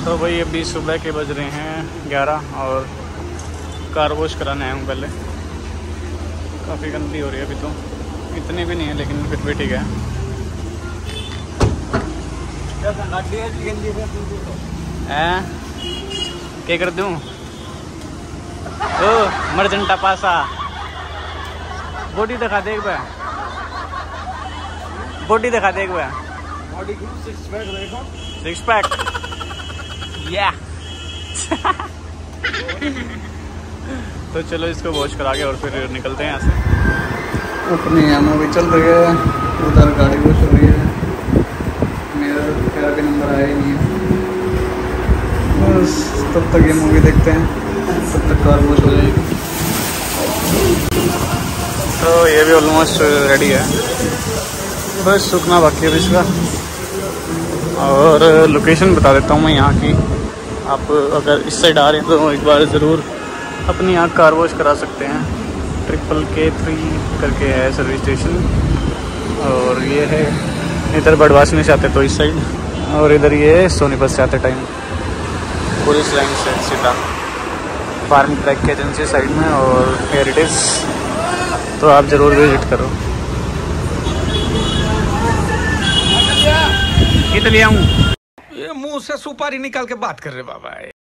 तो भाई अभी सुबह के बज रहे हैं 11 और कार वॉश कराने आया हूँ पहले। काफ़ी गंदी हो रही है अभी तो, इतनी भी नहीं है लेकिन फिर भी ठीक है। क्या कर दूँ? ओ मर्जेंटा पासा बॉडी दिखा दे एक बार, बॉडी दिखा दे एक बार। बॉडी की 6 पैक देखो, 6 पैक या तो चलो इसको वॉश करा के और फिर निकलते हैं यहाँ से। अपनी मूवी चल रही है, उधर गाड़ी वॉश हो रही है, मेरा भी नंबर आया ही नहीं है। बस तब तक ये मूवी देखते हैं, तब तक कार वॉश हो जाएगी। तो ये भी ऑलमोस्ट रेडी है, बस सूखना बाकी है इसका। और लोकेशन बता देता हूँ मैं यहाँ की, आप अगर इस साइड आ रहे हैं तो एक बार ज़रूर अपनी यहाँ कार वॉश करा सकते हैं। KK3 करके है सर्विस स्टेशन, और ये है इधर बड़वासनी से आते तो इस साइड, और इधर ये सोनीपत से आते टाइम पुलिस लाइन से सीधा फार्म ट्रैक की एजेंसी साइड में, और हेयर इट इज़। तो आप ज़रूर विजिट करो। कितने ले आऊँ? ये मुंह से सुपारी निकाल के बात कर रहे बाबा।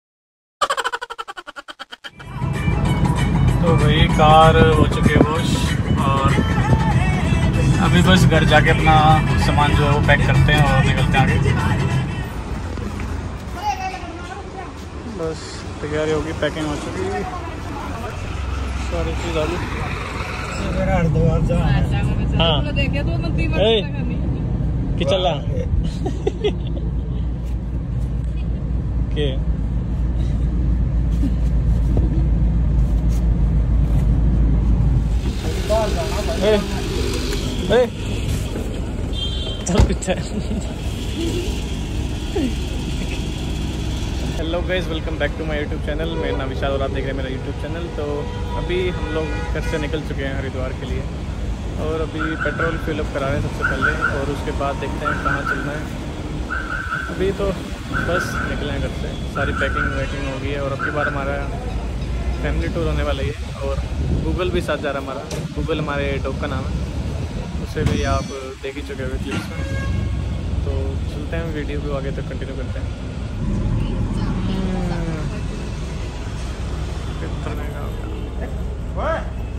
तो भाई कार हो चुकी है वॉश, और अभी बस घर जाके अपना सामान जो है वो पैक करते हैं और निकलते हैं आगे। बस तैयारी होगी, पैकिंग हो चुकी है, सारी चीज़ आ गई। हाँ कि चल रहा के चल पीछे। Hello guys, welcome back to my YouTube channel. मेरा नाम विशाल और आप देख रहे हैं मेरा यूट्यूब चैनल। तो अभी हम लोग घर से निकल चुके हैं हरिद्वार के लिए, और अभी पेट्रोल फिलअप करा रहे हैं सबसे पहले, और उसके बाद देखते हैं कहाँ चलना है। अभी तो बस निकले हैं घर से, सारी पैकिंग वैकिंग हो गई है, और अब की बार हमारा फैमिली टूर होने वाला है, और गूगल भी साथ जा रहा है हमारा। गूगल हमारे डॉग का नाम है, उसे भी आप देख ही चुके हुए क्लिप्स में। तो चलते हैं वीडियो को आगे तक कंटिन्यू करते हैं। कितने का होगा?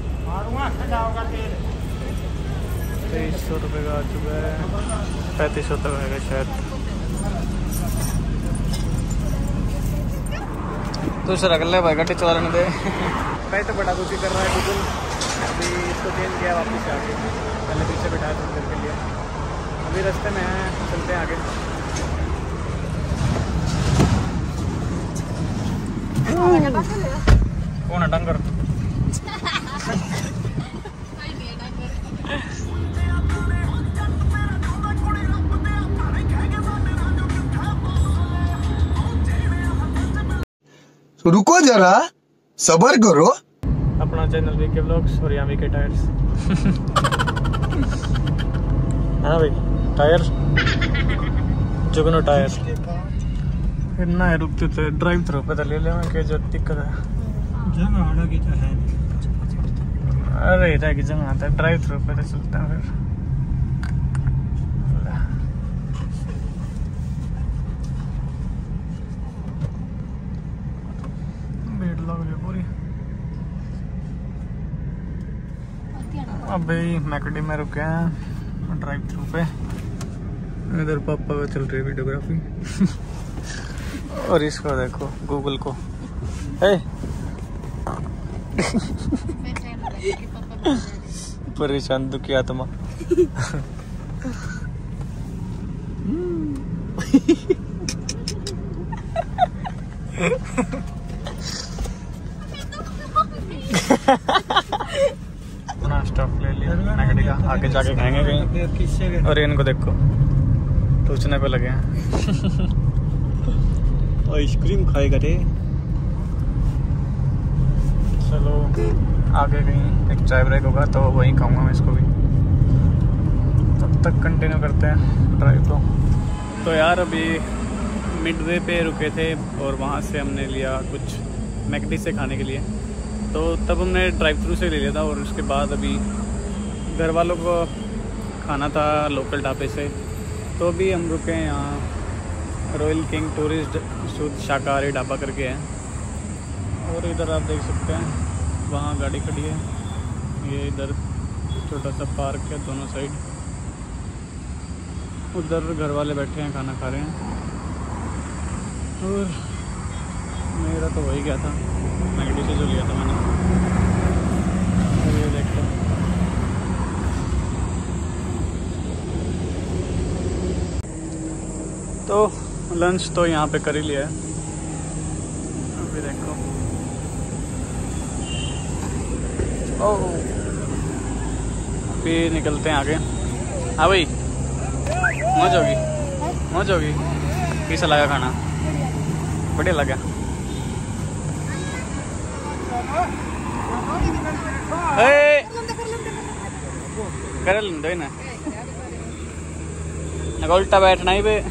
2300 रुपये का आ चुका है, 3500 तक आएगा शायद। तो सर अगले भाई गाड़ी चला लेने दे। भाई तो बड़ा कुछ कर रहा है गूगल, अभी इसको चेंज किया वापस आके, पहले पीछे बिठाया थोड़ी देर के लिए। अभी रास्ते में हैं, चलते हैं आगे। कौन है डंगर? रुको जरा, सब्र करो। अपना चैनल वीके व्लॉग्स और यहाँ वीके टायर्स। हाँ भाई, टायर जुगनू टायर इतना है, रुकते थे ड्राइव थ्रू पे ले लें कि जो दिक्कत है जगह की तो है। अरे इधर की जगह आता है, ड्राइव थ्रू पे तो चलते हैं फिर। भीड़ लग रही पूरी। अभी मैकडी में रुके हैं ड्राइव थ्रू पे, इधर पापा का चल रही है वीडियोग्राफी। और इसको देखो गूगल को, परेशान दुखी आत्मा। अपना स्टॉप ले लिया मैकडी का, आगे जाके खाएंगे कहीं। और इनको देखो पूछने पे लगे हैं। आइसक्रीम खाएगा रे। चलो आगे कहीं एक चाय ब्रेक होगा तो वहीं खाऊंगा मैं इसको भी। तब तक कंटिन्यू करते हैं ड्राइव को। तो यार अभी मिडवे पे रुके थे और वहाँ से हमने लिया कुछ मैकडी से खाने के लिए। तो तब हमने ड्राइव थ्रू से ले लिया था और उसके बाद अभी घर वालों को खाना था लोकल ढाबे से। तो अभी हम रुके हैं यहाँ रॉयल किंग टूरिस्ट शुद्ध शाकाहारी ढाबा करके है। और इधर आप देख सकते हैं वहाँ गाड़ी खड़ी है, ये इधर छोटा सा पार्क है दोनों साइड। उधर घर वाले बैठे हैं खाना खा रहे हैं। और मेरा तो वही गया था मैकडी से जो लिया था मैंने। और ये देखो तो लंच तो यहाँ पे कर ही लिया है। अभी देखो अभी निकलते हैं आगे। हाँ भाई मौज होगी कैसा लगा खाना? बढ़िया लगा। कर लें ना उल्टा बैठना ही बे।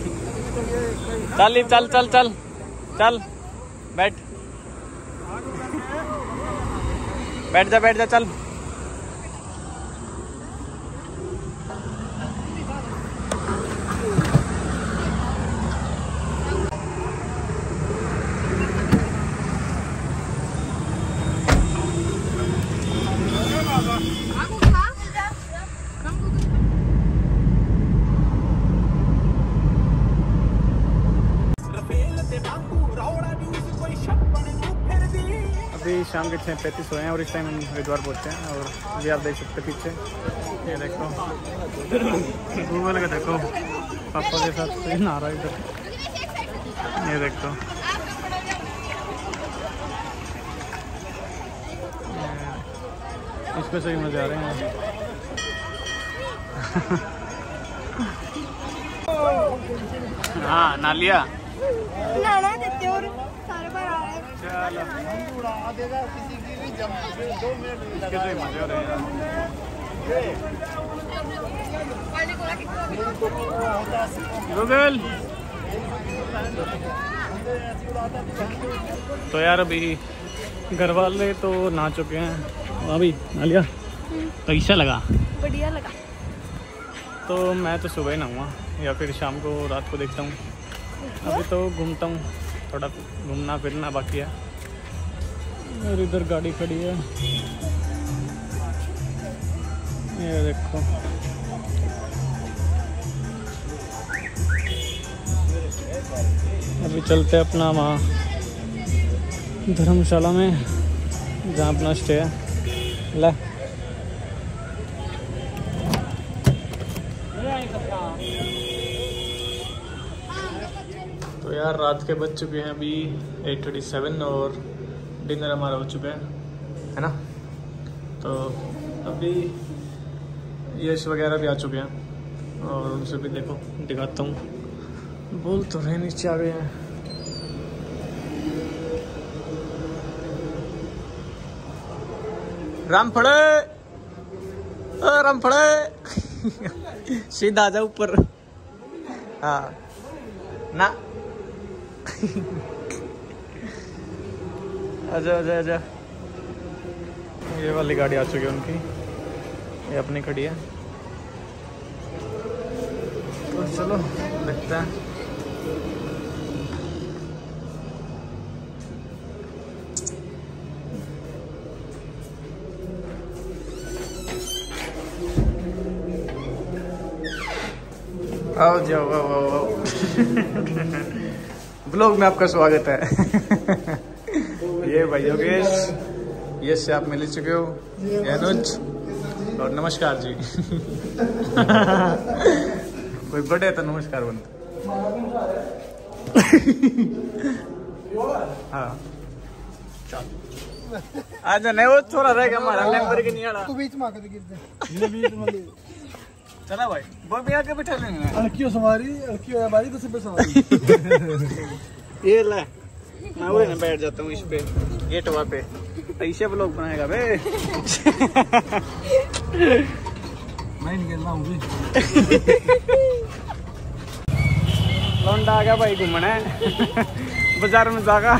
चल चल चल चल चल बैठ जा चल। अभी शाम के 6:35 हुए हैं और इस टाइम हम हरिद्वार पहुँचे हैं। और अभी आप देख सकते पीछे ये देखो गूगल का देखो पापा के साथ से नहा रहा है इधर। ये देखो इसको सही मजा आ रहे हैं। हाँ नालिया नाना देते और सारे बार आ रहे हैं। गूगल तो यार अभी घर वाले तो नहा चुके हैं। अभी नालिया कैसा लगा? बढ़िया लगा। तो मैं तो सुबह ही नहाऊंगा या फिर शाम को रात को देखता हूँ। अभी तो घूमता हूँ, थोड़ा घूमना फिरना बाकी है। और इधर गाड़ी खड़ी है ये देखो। अभी चलते अपना वहाँ धर्मशाला में जहाँ अपना स्टे है। ले तो यार रात के बज चुके हैं अभी 8:37 और डिनर हमारा हो चुका है ना। तो अभी यश वगैरह भी आ चुके हैं और उनसे भी देखो दिखाता हूँ। बोल तो रहे नीचे आ गए हैं। रामफड़े सीधा आ जा ऊपर। हाँ ना आजा। ये वाली गाड़ी आ चुकी है उनकी, ये अपनी खड़ी है। तो चलो देखते हैं। आओ जाओ आओ ब्लॉग में आपका स्वागत है। ये भाई योगेश, ये से आप मिल चुके हो, अनुज और नमस्कार जी। कोई बड़े तो नमस्कार बनता। हाँ आज नहीं वो थोड़ा रहेगा हमारा लेंबर के नहीं आड़ा तू बीच में आकर गिरते चला भाई वो भी आके बैठा लेंगे। अलकियो सवारी अलकियो हमारी तो सब सवारी। ये ले मैं उड़े ना बैठ जाता हूँ इस पे गेटवा पे। ऐसे ब्लॉग बनाएगा बे। मैं निकल रहा हूँ। लौंडा आ गया भाई घूमने बाजार में जागा।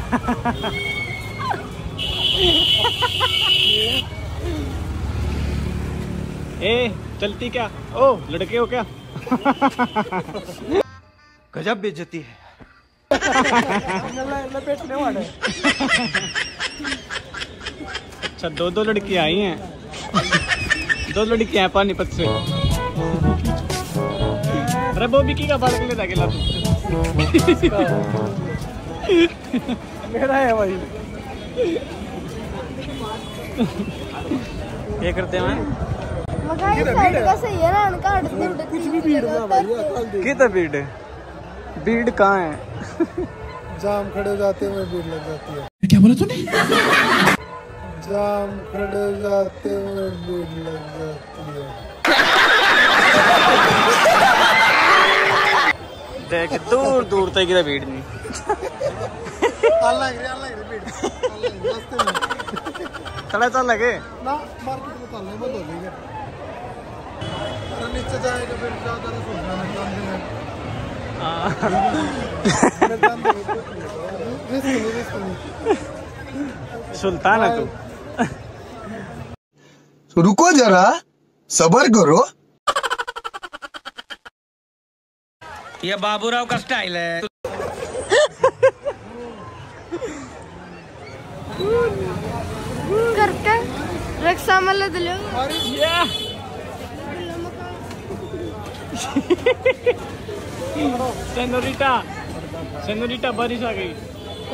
ए चलती क्या? ओ लड़के हो क्या? गजब बेइज्जती है। लपेटने वाले। अच्छा दो लड़की आई हैं। दो लड़की हैं पानीपत से। अरे वो बिकी का बाल ले जाके ला तू। मेरा है भाई। ये करते हैं मगर इस साइड का सही है ना, इनका उड़ती उड़ती कुछ भी भीड़ ना भाई, अकल दे। किधर भीड़ है? भीड़ कहाँ है? जाम खड़े जाते हुए भीड़ लग जाती है। क्या बोला तूने? जाम खड़े जाते हुए भीड़ लग जाती है। देख दूर दूर तक इधर भीड़ नहीं। अल्लाह रे भीड़। रास्ते में थोड़ा सा लगे ना मार्केट में चलने बंद हो गई है। अरे नीचे जाएगा फिर ज्यादा ना सोचना मैं काम देना। रिस्क नहीं। सुल्तान है तू। रुको जरा सबर करो। ये बाबूराव का स्टाइल है। करके रक्षा मल दिलो। सेनोरिटा बारिश आ गई।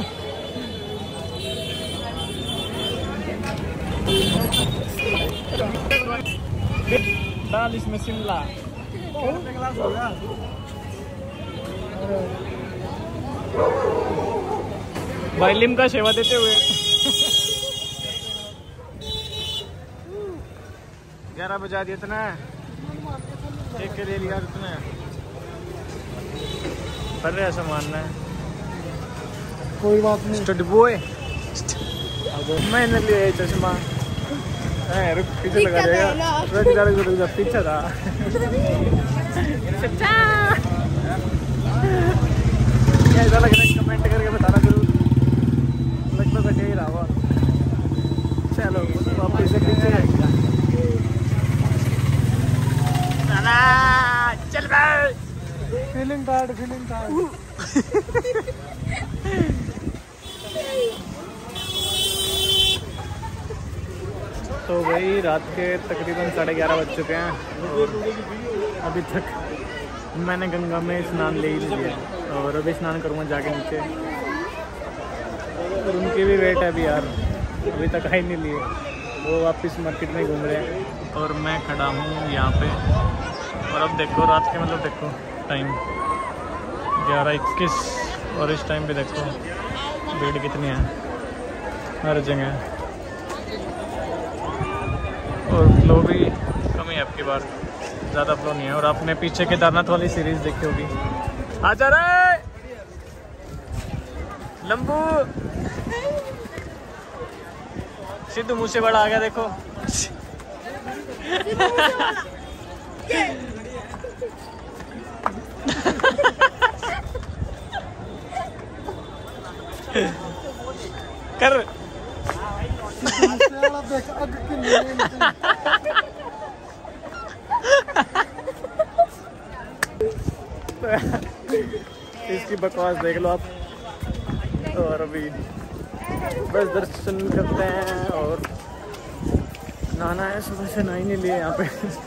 दाल इसमें शिमला। भाई लिम का सेवा देते हुए 11 बजा दिया इतना एक के लिए लिया इतना कर रहे ऐसा मानना है। कोई बात नहीं। स्टड बॉय मैंने लिया चश्मा। रुक पीछे लगा जाएगा। रुक जा पीछे था। ऐसा लग रहा है कमेंट करके बताना जरूर। लगभग बचा ही रहा। चलो वापस से पीछे चल भाई। Feeling tired. तो भाई रात के तकरीबन 11:30 बज चुके हैं और अभी तक मैंने गंगा में स्नान ले ही लिया और अभी स्नान करूँगा जाके नीचे। और उनकी भी वेट है अभी यार, अभी तक आई नहीं लिए। वो वापस मार्केट में घूम रहे हैं और मैं खड़ा हूँ यहाँ पे। और अब देखो रात के मतलब देखो टाइम 11:21 और इस टाइम पे देखो भीड़ कितनी है हर जगह। और फ्लो भी कम है आपकी बार, ज़्यादा फ्लो नहीं है। और आपने पीछे केदारनाथ वाली सीरीज देखी होगी। आ जा रे लंबू। सिद्धू मूसेवाला आ गया देखो। कर इसकी बकवास देख लो आप। और अभी बस दर्शन करते हैं और नहाना है। सुबह से नहा ही नहीं लिए यहाँ पे।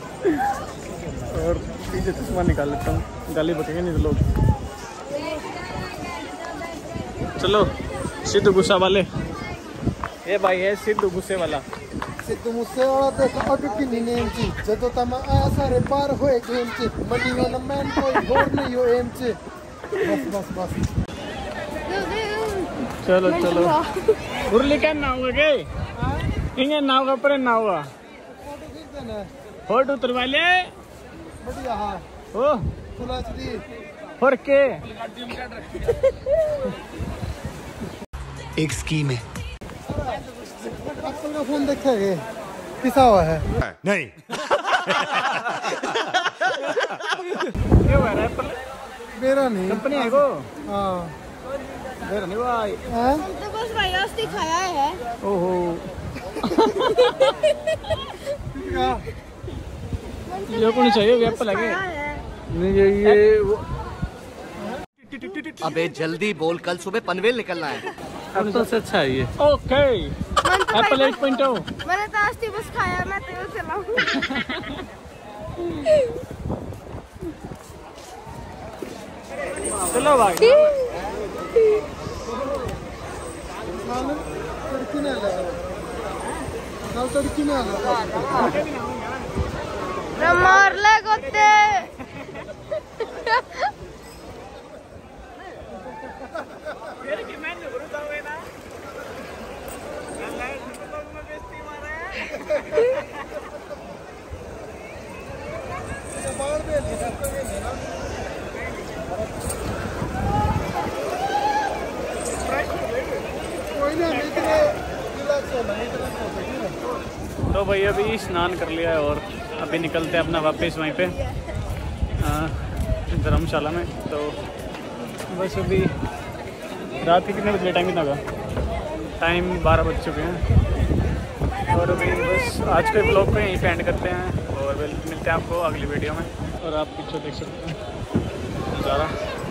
और पीछे चश्मा निकाल लेता हूँ, गाली बकेंगे नहीं तो लोग। चलो सिद्धू गुस्सा वाले, ये भाई है सिद्धू गुस्से वाला। सिद्धू मूसेवाला देखो अग किन्नी नेम ची जदों तमा आया सारे पार होए गेम च मनियो न मैन कोई होर नहीं हो एम च। बस चलो उर्ली क्या ना हुआ के इंगे नाव का पर ना हुआ फोटो खींच देना फोटो उतरवा ले बढ़िया। हाँ ओ फुल एचडी और के एक स्कीम है। एप्पल का फोन देखेंगे पिसा हुआ है नहीं क्या हुआ एप्पल मेरा नहीं कंपनी है को हाँ मेरा नहीं भाई हैं? हम तो बस वायरस खाया है। ओहो क्या? ये को नहीं चाहिए वे एप्पल लगे खाया है। नहीं ये वो अबे जल्दी बोल, कल सुबह पनवेल निकलना है। एप्पल से अच्छा है ये ओके एप्पल 8.0 मैंने तो आज बस खाया, मैं तेल चलाऊं। चलो भाई तड़की नहीं लगा कल तड़की नहीं लगा मार ले गोते। कोई नहीं इतने रिलैक्स होना इतना तो भाई अभी स्नान कर लिया है और अभी निकलते हैं अपना वापस वहीं पे धर्मशाला में। तो बस अभी रात के कितने बजे टाइम कितना होगा? टाइम 12 बज चुके हैं और अभी बस आज के ब्लॉग को यहीं पे एंड करते हैं और मिलते हैं आपको अगली वीडियो में। और आप पीछे देख सकते हैं नज़ारा।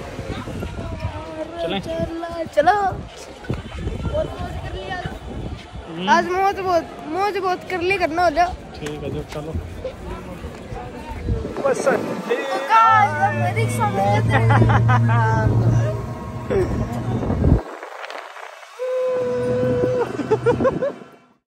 चलें चलो आज मौज बहुत कर ली करना हो जाओ। ठीक है जो चलो रिक्शा में